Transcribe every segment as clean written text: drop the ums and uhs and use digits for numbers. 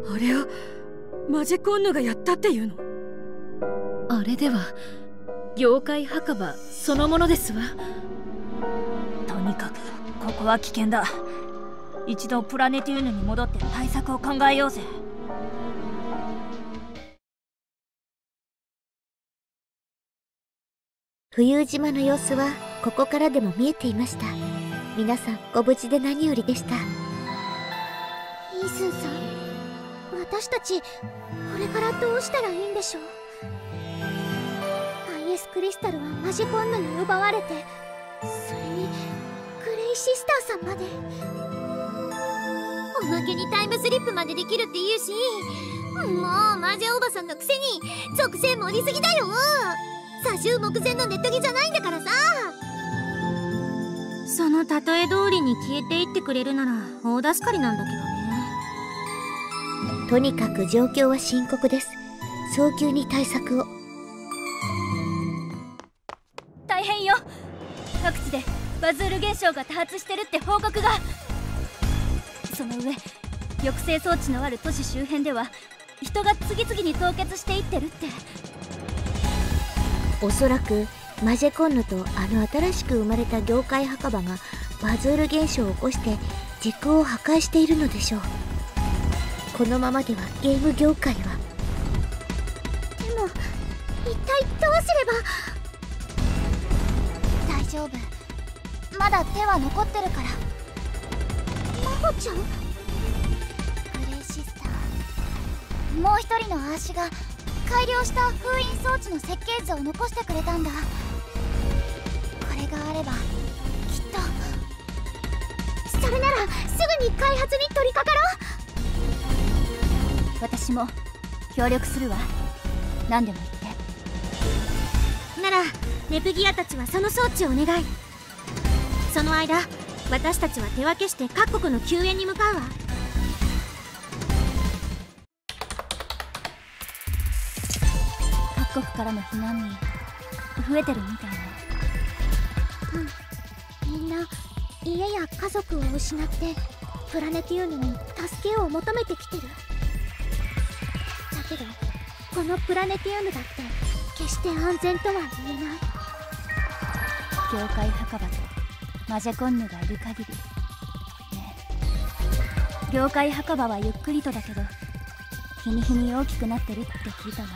あれをマジコンヌがやったっていうの？ あれでは妖怪墓場そのものですわ。 とにかくここは危険だ。一度プラネティウヌに戻って対策を考えようぜ。 浮遊島の様子はここからでも見えていました。皆さんご無事で何よりでした。 イースンさん、私たちこれからどうしたらいいんでしょう。IS クリスタルはマジコンヌに奪われて、それにグレイシスターさんまで。おまけにタイムスリップまでできるって言うし、もうマジおばさんのくせに属性盛りすぎだよ。左右目前のネットギじゃないんだからさ。 その例え通りに消えていってくれるなら大助かりなんだけどね。 とにかく状況は深刻です。早急に対策を。 大変よ。各地でバズール現象が多発してるって報告が。その上抑制装置のある都市周辺では人が次々に凍結していってるって。 おそらくマジェコンヌとあの新しく生まれた業界墓場がバズール現象を起こして時空を破壊しているのでしょう。このままではゲーム業界は。 でも一体どうすれば。大丈夫、まだ手は残ってるから。真帆ちゃん、グレイシスター、もう一人のアーシが改良した封印装置の設計図を残してくれたんだ。これがあればきっと。それならすぐに開発に取り掛かろう。私も協力するわ。何でも言って。 ならネプギアたちはその装置をお願い。その間私たちは手分けして各国の救援に向かうわ。 各国からの避難民増えてるみたいな。 みんな家や家族を失ってプラネティウムに助けを求めてきてる。だけどこのプラネティウムだって決して安全とは言えない。 業界墓場とマジェコンヌがいる限りね。業界墓場はゆっくりとだけど日に日に大きくなってるって聞いたわ。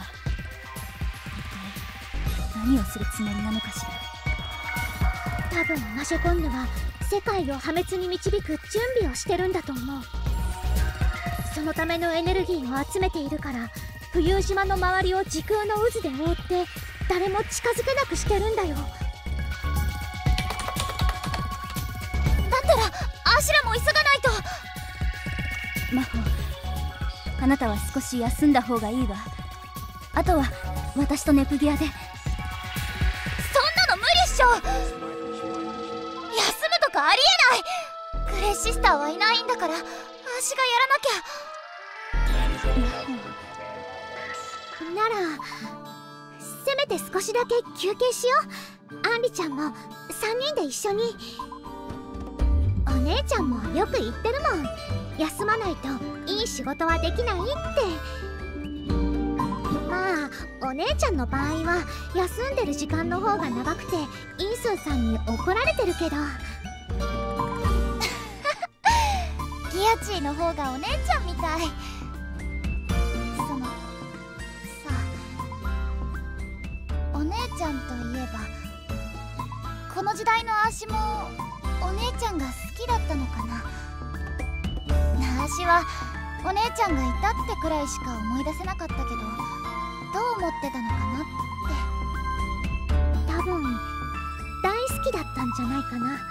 何をするつもりなのかしら。 多分マジェコンヌは世界を破滅に導く準備をしてるんだと思う。そのためのエネルギーを集めているから浮遊島の周りを時空の渦で覆って誰も近づけなくしてるんだよ。だったらアシュラも急がないと。 マホ、あなたは少し休んだ方がいいわ。あとは私とネプギアで。 休むとかありえない。グレイシスターはいないんだから私がやらなきゃ。ならせめて少しだけ休憩しよう。アンリちゃんも3人で一緒に。お姉ちゃんもよく言ってるもん。休まないといい仕事はできないって。まあお姉ちゃんの場合は休んでる時間の方が長くてイースンさんに怒られてるけどギアチーの方がお姉ちゃんみたい。そのさ、お姉ちゃんといえばこの時代のアーシもお姉ちゃんが好きだったのかな。アーシはお姉ちゃんがいたってくらいしか思い出せなかったけどどう思ってたのかなって。多分大好きだったんじゃないかな。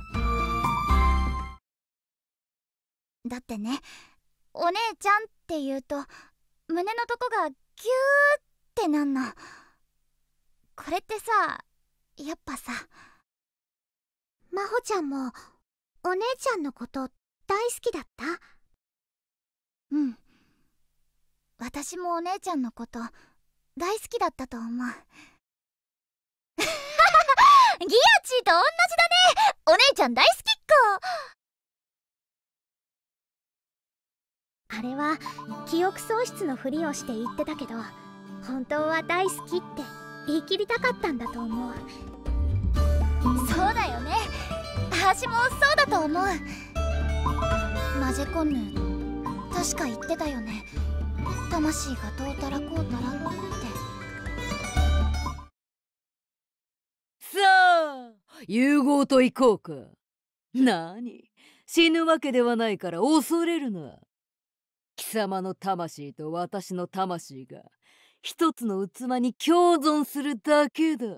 だってね、お姉ちゃんって言うと胸のとこがギューってなんの。これってさ、やっぱさ、真帆ちゃんもお姉ちゃんのこと大好きだった？うん、私もお姉ちゃんのこと大好きだったと思う。ギアチーと同じだね。お姉ちゃん大好きっ子。 あれは記憶喪失のふりをして言ってたけど、本当は大好きって言い切りたかったんだと思う。 そうだよね、私もそうだと思う。マジェコンヌ確か言ってたよね、魂がどうたらこうたらって。 さあ融合と行こうか。なに、死ぬわけではないから恐れるな。貴様の魂と私の魂が一つの器に共存するだけだ。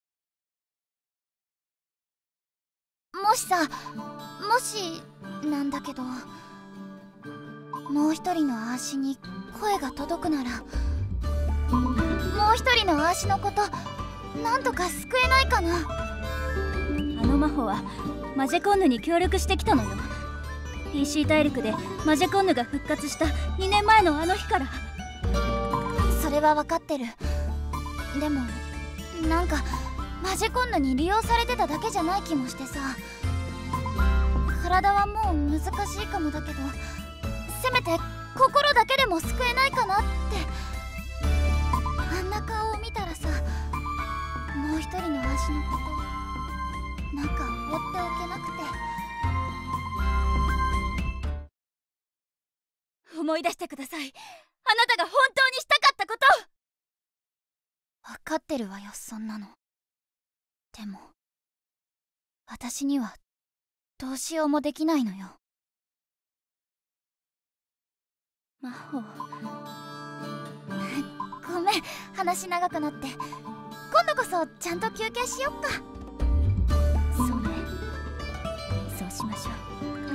もしなんだけど、もう一人の足に声が届くなら、もう一人の足のことなんとか救えないかな。 あの真帆はマジェコンヌに協力してきたのよ。 PC 大陸でマジェコンヌが復活した2年前のあの日から。 それは分かってる。でもなんかマジェコンヌに利用されてただけじゃない気もしてさ。体はもう難しいかもだけど、せめて心だけでも救えないかなって。あんな顔を見たらさ、もう一人の足のことなんか放っておけなくて。 思い出してください、あなたが本当にしたかったこと。 分かってるわよ、そんなの。でも私にはどうしようもできないのよ。 真帆、 ごめん、話長くなって。今度こそちゃんと休憩しよっか。 そうね、そうしましょう。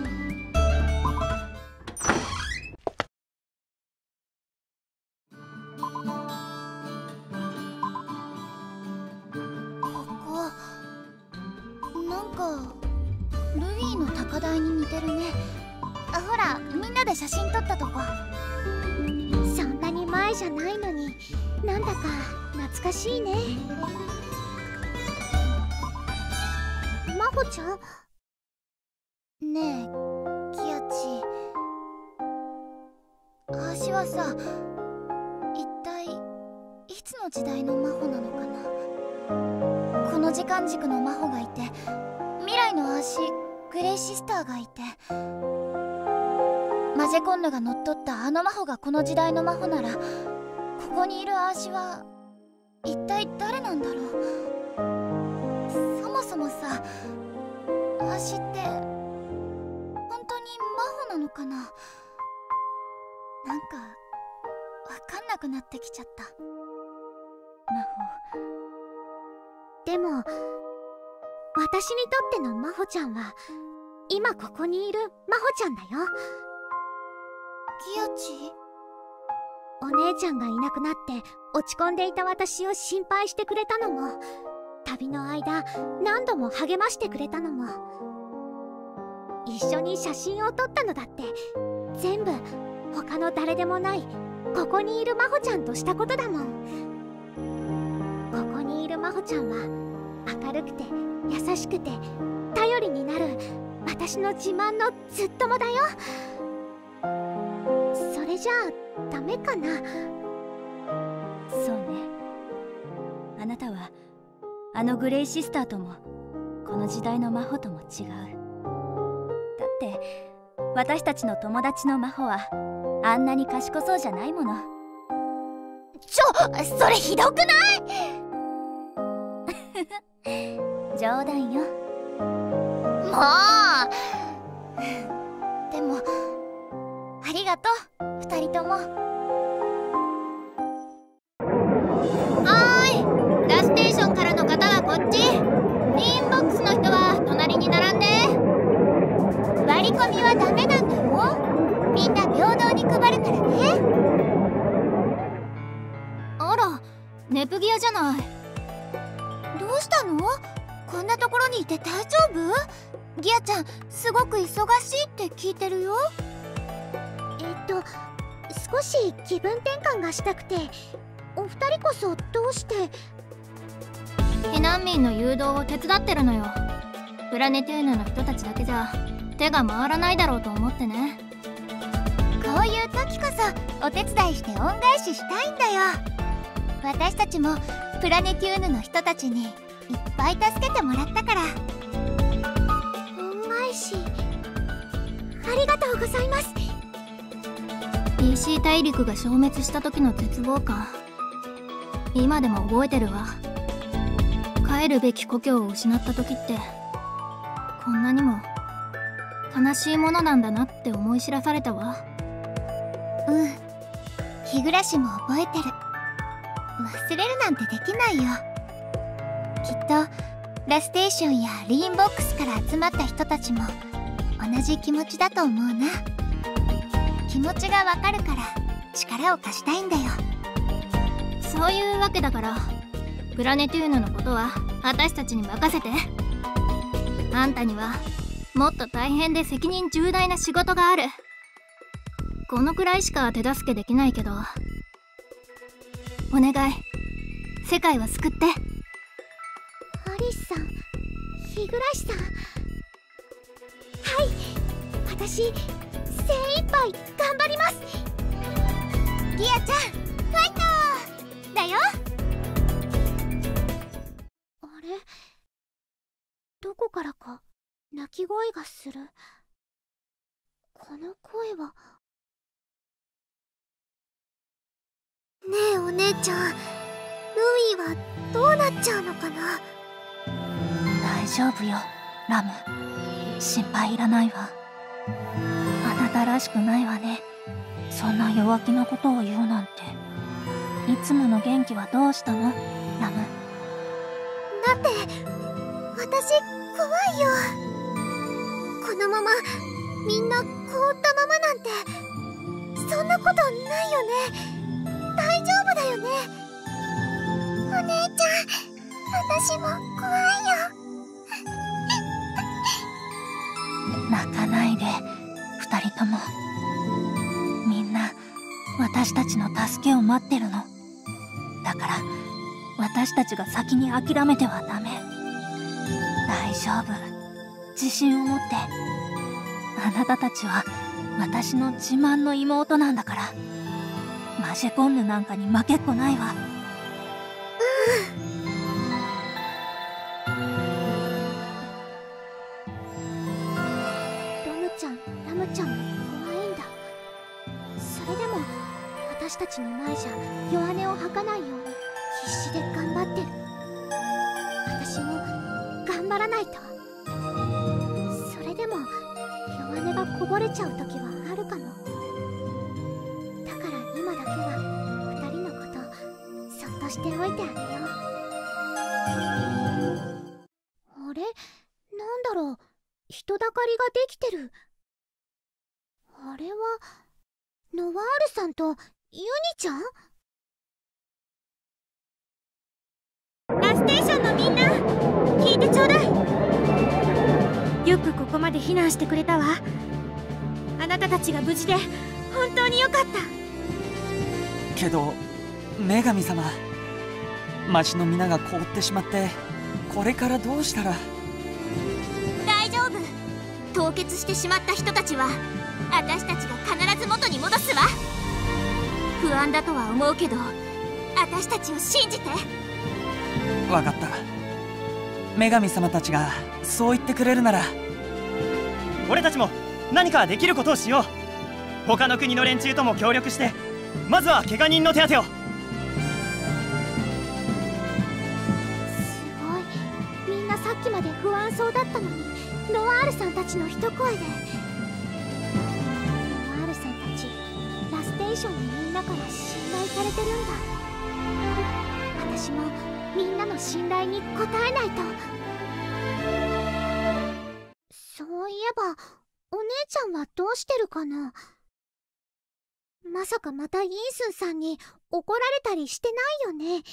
なんかルフィの高台に似てるね。ほら、みんなで写真撮ったとこ。 そんなに前じゃないのに、なんだか懐かしいね。真帆ちゃん。 ねえキアチ、私はさ、一体いつの時代の真帆なのかな。この時間軸の真帆がいて、未来の足グレイシスターがいて、マジェコンヌが乗っ取ったあの真帆がこの時代の真帆なら、ここにいる足は一体誰なんだろう。そもそもさ、足って本当に真帆なのかな。なんかわかんなくなってきちゃった。 真でも私にとっての真帆ちゃんは、今ここにいる真帆ちゃんだよ。 キアチ、 お姉ちゃんがいなくなって落ち込んでいた私を心配してくれたのも、旅の間何度も励ましてくれたのも、一緒に写真を撮ったのだって、全部他の誰でもないここにいる真帆ちゃんとしたことだもん。ここにいる真帆ちゃんは明るくて優しくて頼りになる私の自慢のずっともだよ。それじゃあダメかな。 そうね、あなたはあのグレイシスターともこの時代の真帆とも違う。だって私たちの友達の真帆はあんなに賢そうじゃないもの。 それひどくない？ 冗談よ。 もうでもありがとう、2人とも。ガステーションからの方はこっち。メインボックスの人は隣に並んで。割り込みはダメなんだよ。みんな平等に配るからね。あら、ネプギアじゃない。どうしたの？こんなところにいて大丈夫？ギアちゃん、すごく忙しいって聞いてるよ。 少し気分転換がしたくて。お二人こそどうして？ 避難民の誘導を手伝ってるのよ。プラネテーヌの人たちだけじゃ手が回らないだろうと思ってね。 そういう時こそお手伝いして恩返ししたいんだよ。私たちもプラネテューヌの人たちにいっぱい助けてもらったから。 恩返しありがとうございます。 PC 大陸が消滅した時の絶望感、今でも覚えてるわ。帰るべき故郷を失った時ってこんなにも悲しいものなんだなって思い知らされたわ。 うん、日暮らしも覚えてる。忘れるなんてできないよ。きっとラステーションやリーンボックスから集まった人たちも同じ気持ちだと思うな。気持ちがわかるから力を貸したいんだよ。 そういうわけだからプラネテューヌのことは私たちに任せて。あんたにはもっと大変で責任重大な仕事がある。このくらいしか手助けできないけど、お願い、世界を救って。 アリスさん、日暮さん、はい、私精一杯頑張ります。 ギアちゃん、ファイトーだよ。 あれ、どこからか泣き声がする。この声は。ねえお姉ちゃん、ルイはどうなっちゃうのかな。 大丈夫よラム、心配いらないわ。あなたらしくないわね、そんな弱気なことを言うなんて。いつもの元気はどうしたのラム。 だって私怖いよ。このままみんな凍ったままなんてそんなことないよね。大丈夫だよね。お姉ちゃん、私も怖いよ。 泣かないで二人とも。みんな私たちの助けを待ってるのだから、私たちが先に諦めてはダメ。大丈夫、自信を持って。あなたたちは私の自慢の妹なんだから。マジェコンヌなんかに負けっこないわ。 ロムちゃん、ラムちゃんも怖いんだ。それでも私たちの前じゃ弱音を吐かないように必死で頑張ってる。私も頑張らないと。それでも弱音がこぼれちゃう時はあるかも。だから今だけは2人のことそっとしておいてあげよう。あれ、なんだろう、人だかりができてる。あれはノワールさんとユニちゃん。ラステーションのみんな、聞いてちょうだい。よくここまで避難してくれたわ。あなたたちが無事で本当によかった。 けど女神様、町の皆が凍ってしまって、これからどうしたら。 大丈夫、凍結してしまった人たちは私たちが必ず元に戻すわ。不安だとは思うけど私たちを信じて。 わかった。女神様たちがそう言ってくれるなら。 俺たちも何かできることをしよう。他の国の連中とも協力して、まずは怪我人の手当てを。 すごい、みんなさっきまで不安そうだったのにノワールさんたちの一声で。ノワールさんたちラステーションのみんなから信頼されてるんだ。私もみんなの信頼に応えないと。そういえばお姉ちゃんはどうしてるかな。まさかまたインスンさんに怒られたりしてないよね。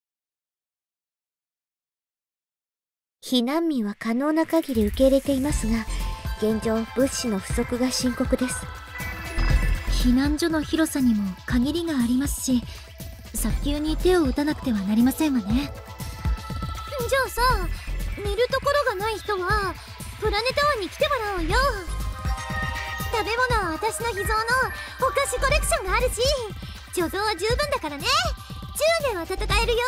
避難民は可能な限り受け入れていますが、現状物資の不足が深刻です。 避難所の広さにも限りがありますし、早急に手を打たなくてはなりませんわね。 じゃあさ、寝るところがない人はプラネタワーに来てもらおうよ。 食べ物は私の秘蔵のお菓子コレクションがあるし、貯蔵は十分だからね。10年は戦えるよ。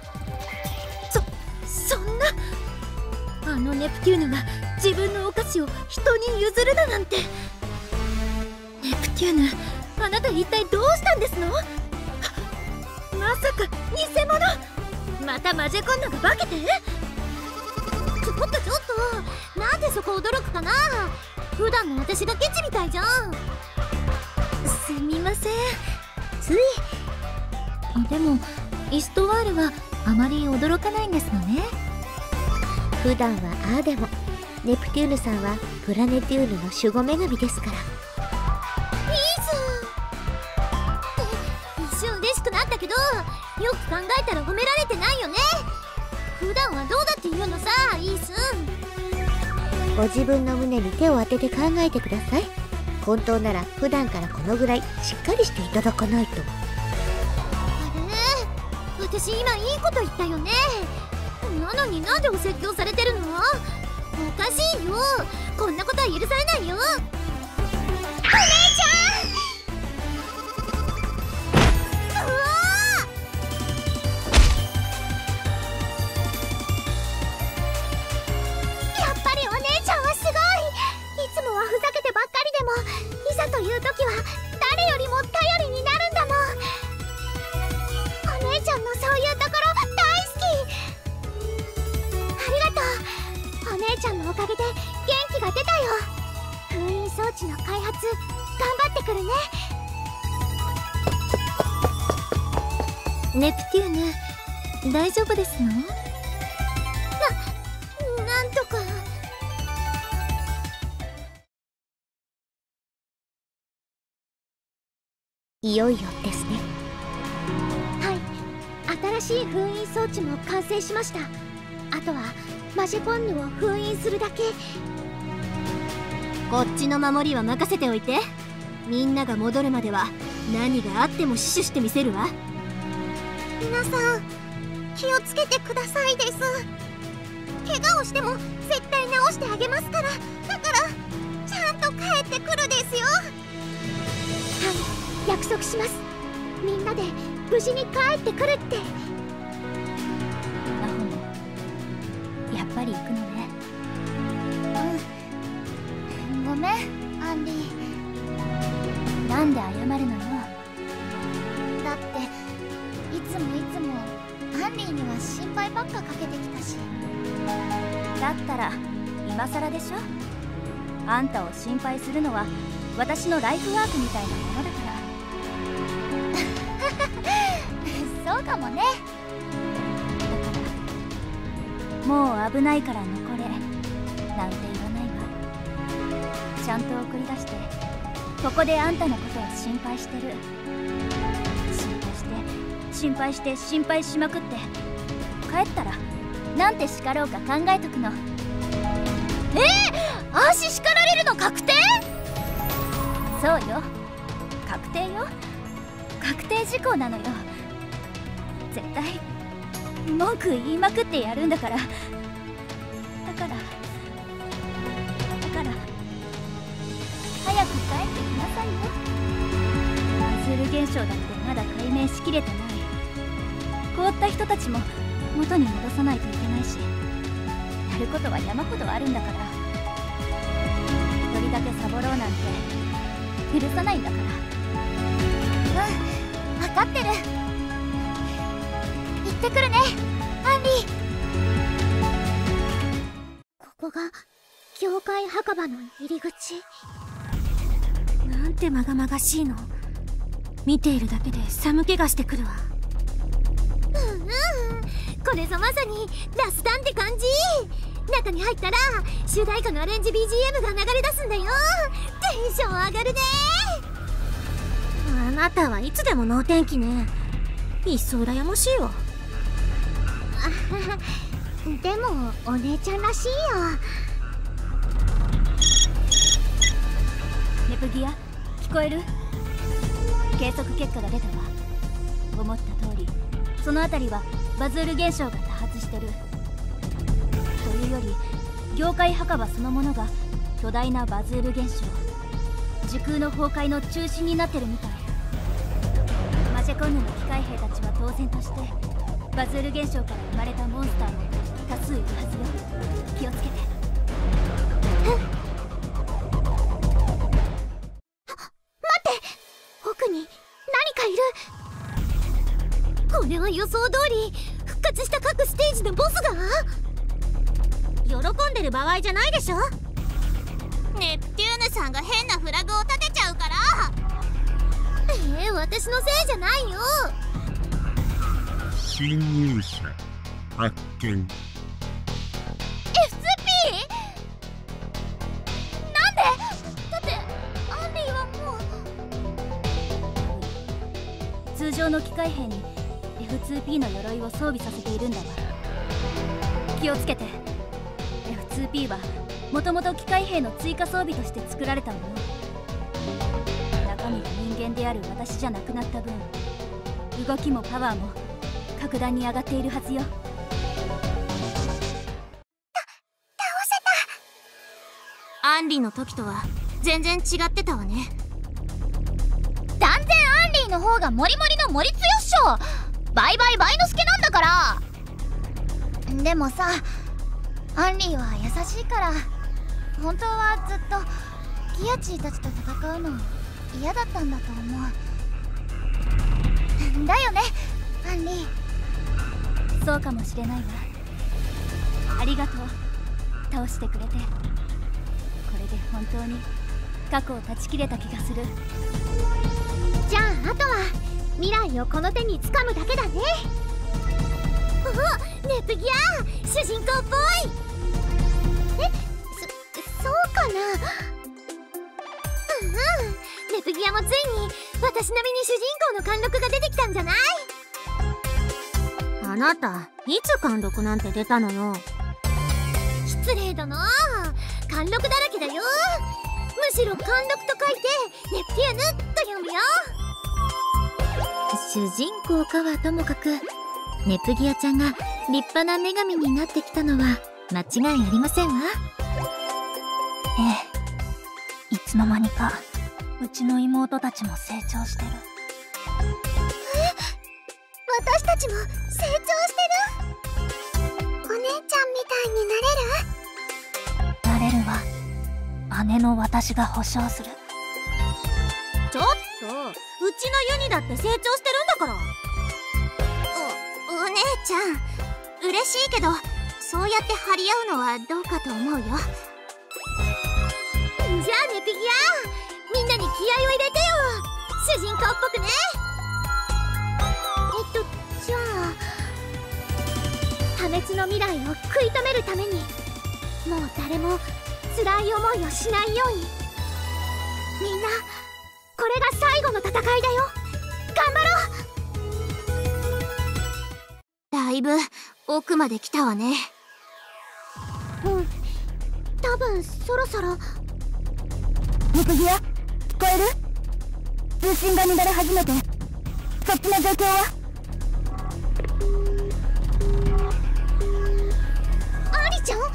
そんな、あのネプテューヌが自分のお菓子を人に譲るだなんて。ネプテューヌ、あなた一体どうしたんですの？まさか偽物？またマジェコンヌが化けて？ちょっとなんでそこ驚くかな。普段の私がケチみたいじゃん。すみません、つい。でもイストワールはあまり驚かないんですのね。 普段はああでも、ネプテューヌさんはプラネテューヌの守護女神ですから。 いいじゃん。一瞬嬉しくなったけど、よく考えたら褒められてないよね。普段はどうだって言うのさ、イースン。 ご自分の胸に手を当てて考えてください。本当なら普段からこのぐらいしっかりしていただかないと。 あれ、私今いいこと言ったよね。なのになんでお説教されてるの？おかしいよ。こんなことは許されないよ。お姉ちゃん！うわー！やっぱりお姉ちゃんはすごい。いつもはふざけてばっかりでも、いざという時は誰よりも頼りになるんだもん。お姉ちゃんのそういうところ大好き。ありがとう。お姉ちゃんのおかげで元気が出たよ。封印装置の開発頑張ってくるね。 ネプテューヌ、大丈夫ですの？ なんとか。 いよいよですね。 はい、新しい封印装置も完成しました。あとはマジェコンヌを封印するだけ。こっちの守りは任せておいて。みんなが戻るまでは何があっても死守してみせるわ。皆さん気をつけてくださいです。怪我をしても絶対治してあげますから。だからちゃんと帰ってくるですよ。はい、約束します。みんなで無事に帰ってくるって。 アホもやっぱり行くのね。 ごめん、アンリー。 なんで謝るのよ。 だっていつもアンリーには心配ばっかかけてきたし。 だったら今更でしょ。あんたを心配するのは私のライフワークみたいなものだからそうかもね。 もう危ないから残れなんて言わないわ。ちゃんと送り出してここであんたのことを心配してる。心配しまくって帰ったらなんて叱ろうか考えとくの。 足叱られるの確定？ そうよ、確定よ。確定事項なのよ。絶対文句言いまくってやるんだから。だから早く帰ってきなさいよ。バズール現象だってまだ解明しきれてない。凍った人たちも元に戻さないといけないし、やることは山ほどあるんだから。一人だけサボろうなんて許さないんだから。 分かってる。行ってくるね、アンリー。 ここが教会墓場の入り口。 なんてまがまがしいの。見ているだけで寒気がしてくるわ。 これぞまさにラスタンって感じ。中に入ったら主題歌のアレンジ BGM が流れ出すんだよ。テンション上がるね。 あなたはいつでも能天気ね。いっそ羨ましいわ。 でもお姉ちゃんらしいよ。 ネプギア、聞こえる？計測結果が出たわ。思った通りその辺りはバズール現象が多発してる。というより業界墓場そのものが巨大なバズール現象。 時空の崩壊の中心になってるみたい。マジェコンヌの機械兵たちは当然としてバズール現象から生まれたモンスターも多数いるはずよ。気をつけて。 奥に何かいる。これは予想通り復活した各ステージのボスが。 喜んでる場合じゃないでしょ。 ネプテューヌさんが変なフラグを立てちゃうから。私のせいじゃないよ。 侵入者発見。 F2P？ なんで？だってアンリーはもう。 通常の機械兵に F2P の鎧を装備させているんだわ。気をつけて。 F2P はもともと機械兵の追加装備として作られたもの。中身が人間である私じゃなくなった分、動きもパワーも格段に上がっているはずよ。 倒せた。アンリーの時とは全然違ってたわね。 断然アンリーの方がモリモリの森強っしょ。バイバイバイの助なんだから。でもさ、アンリーは優しいから本当はずっとギアチーたちと戦うの嫌だったんだと思う。だよねアンリー。 そうかもしれないわ。ありがとう、倒してくれて。これで本当に過去を断ち切れた気がする。 じゃああとは未来をこの手に掴むだけだね。お、ネプギア主人公っぽい。そうかな。ネプギアもついに私並みに主人公の貫禄が出てきたんじゃない？ あなたいつ貫禄なんて出たのよ。 失礼だな。貫禄だらけだよ。むしろ貫禄と書いてネプティアヌと読むよ。 主人公かはともかく、ネプギアちゃんが立派な女神になってきたのは間違いありませんわ。 ええ、いつの間にかうちの妹たちも成長してる。 私たちも成長してる。お姉ちゃんみたいになれるわ。姉の私が保証する。 ちょっと、うちのユニだって成長してるんだから。 お姉ちゃん嬉しいけど、そうやって張り合うのはどうかと思うよ。じゃあネピギア、みんなに気合を入れてよ。主人公っぽくね。じゃあ破滅の未来を食い止めるために、もう誰も辛い思いをしないように、みんなこれが最後の戦いだよ。頑張ろう。 だいぶ奥まで来たわね。 多分そろそろ。 ネプギア、聞こえる？通信が乱れ始めて、そっちの状況は？ アリちゃん？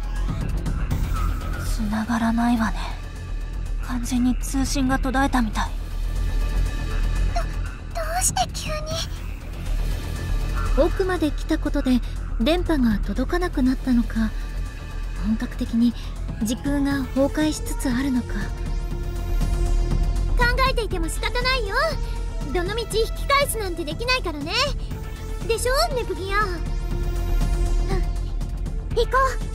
繋がらないわね。完全に通信が途絶えたみたい。 どうして急に？ 奥まで来たことで電波が届かなくなったのか、本格的に時空が崩壊しつつあるのか。 考えていても仕方ないよ。どのみち引き返すなんてできないからね。でしょネプギア。行こう。